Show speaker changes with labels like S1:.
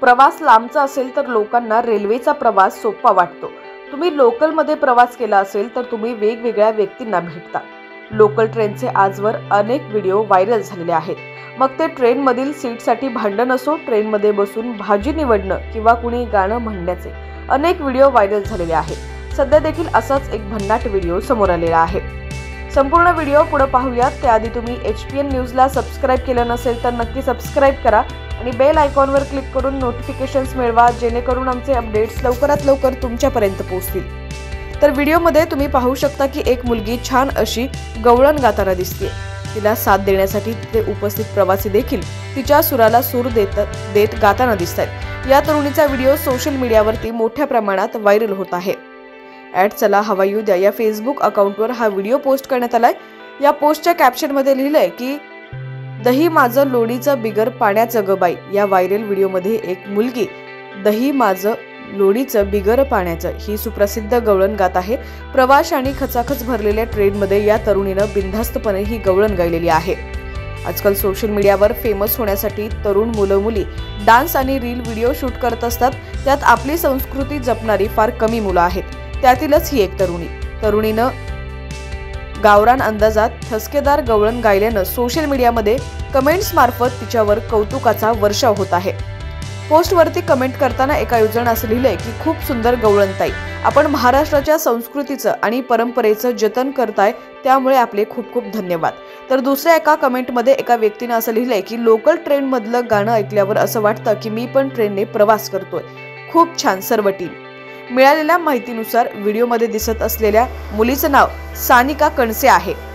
S1: प्रवास लांबचा असेल तर लोकांना रेल्वेचा प्रवास सोपा वाटतो। तुम्ही लोकलमध्ये प्रवास केला असेल तर तुम्ही वेगवेगळ्या व्यक्तींना भेटता। लोकल ट्रेनचे आजवर अनेक व्हिडिओ व्हायरल झालेले आहेत। मग ते ट्रेनमधील सीटसाठी भांडण असो, ट्रेनमध्ये बसून भाजी निवडणं किंवा कुणी गाणं म्हणण्याचे अनेक व्हिडिओ व्हायरल झालेले आहेत। सध्या देखील असाच एक भन्नाट व्हिडिओ समोर आलेला आहे। संपूर्ण व्हिडिओ पुढे पाहूयात त्याआधी तुम्ही HPN न्यूजला सबस्क्राइब केलं नसेल तर नक्की सबस्क्राइब करा आणि बेल आयकॉनवर क्लिक करून नोटिफिकेशन्स मिळवा, जेणेकरून आमचे अपडेट्स लवकरात लवकर तुमच्यापर्यंत पोहोचतील। तर व्हिडिओमध्ये तुम्ही पाहू शकता की एक मुलगी छान अशी गवळण गाताना दिसते। तिला साथ देण्यासाठी तिथे उपस्थित प्रवासी देखील तिच्या सुराला सूर देत गाताना दिसतात। या तरुणीचा व्हिडिओ सोशल मीडियावरती मोठ्या प्रमाणात व्हायरल होत आहे। चला हवा येऊ द्या या फेसबुक अकाउंटवर हा व्हिडिओ पोस्ट करण्यात आलाय। या पोस्टच्या कॅप्शनमध्ये लिहिलंय की दही माझं लोणीचं बिगर पाण्याचं ग बाई। या व्हायरल व्हिडिओमध्ये एक मुलगी दही माझं लोणीचं बिगर पाण्याचं ही सुप्रसिद्ध गवळण गात आहे। प्रवास आणि खचाखच भरलेल्या ट्रेनमध्ये या तरुणीनं बिनधास्तपणे ही गवळण गायलेली आहे। आजकाल सोशल मीडियावर फेमस होण्यासाठी तरुण मुलं-मुली डान्स आणि रील व्हिडिओ शूट करत असतात। त्यात आपली संस्कृती जपणारी फार कमी मुलं आहेत। त्यातीलच ही एक तरुणीनं गावरान अंदाजात ठसकेदार गवळण गायल्यानं सोशल मीडियामध्ये कमेंट्स मार्फत तिच्यावर कौतुकाचा वर्षाव होत आहे। पोस्टवरती कमेंट करताना एका युजरनं असं लिहिलंय की खूप सुंदर गवळणताई, आपण महाराष्ट्राच्या संस्कृतीचं आणि परंपरेचं जतन करताय, त्यामुळे आपले खूप खूप धन्यवाद। तर दुसऱ्या एका कमेंटमध्ये एका व्यक्तीनं असं लिहिलंय की लोकल ट्रेन मधलं गाणं ऐकल्यावर असं वाटतं की मी पण ट्रेनने प्रवास करतोय। खूप छान सर्व टीम। मिळालेल्या माहितीनुसार व्हिडिओमध्ये दिसत असलेल्या मुलीचं नाव सानिका कणसे आहे।